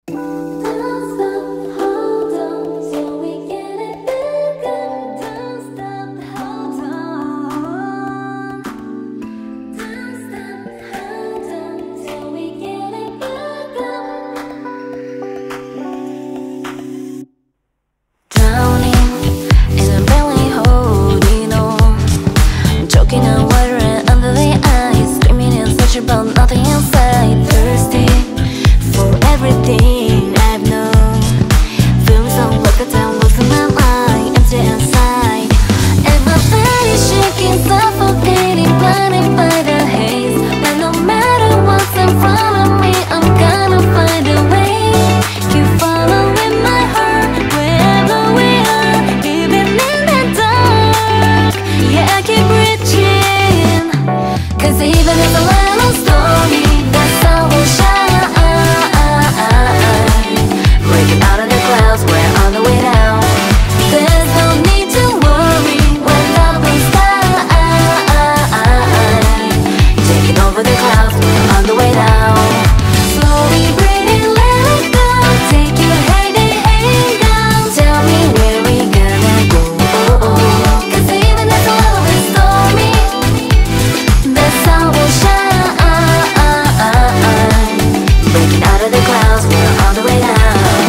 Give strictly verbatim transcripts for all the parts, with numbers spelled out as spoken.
But nothing inside, thirsty for everything I've known. Feeling so like the time losing my mind, empty inside. And my body's shaking, suffocating, blinded by the haze. But no matter what's in front of me, I'm gonna find a way. Keep following my heart, wherever we are, even in the dark. Yeah, I keep reaching, 'cause even if the little story, that's how we'll shine. Breaking out of the clouds, we're on the way down. There's no need to worry when love will start. Taking over the clouds, we're on the way down. Slowly breathing, let it go. Take your hand and hang down. Tell me where we gonna go. 'Cause even if the love is stormy, that's how we'll shine. Breaking out of the clouds, we're on the way down.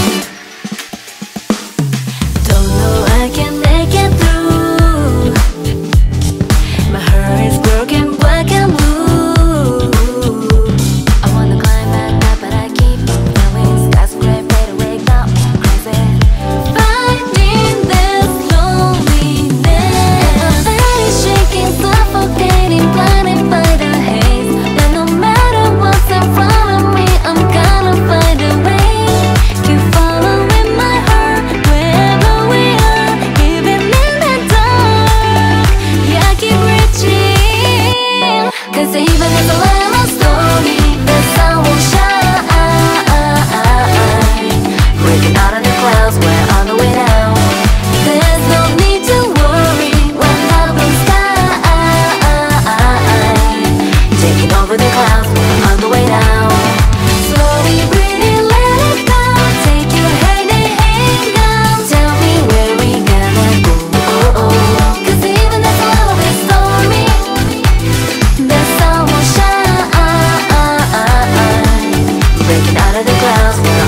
Don't know I can make it through. My heart is broken, black and blue. I wanna climb back up, but I keep on going. Skies gray, fade away, got me crazy. Fighting this loneliness. My body's shaking, suffocating, blinded by the haze. But no matter what's in front of me, I'm gonna find a way. Keep following my heart, wherever we are, even in the dark. Yeah, I keep reaching, 'cause even if the little story, that's how we'll shine. Breaking out of the clouds, we're on the way down. There's no need to worry when love will start. Taking over the clouds, we're on the way down. Slowly breathing, let it go. Take your hand and hang down. Tell me where we gonna go. 'Cause even if love is stormy, that's how we'll shine. Breaking out of the clouds, we're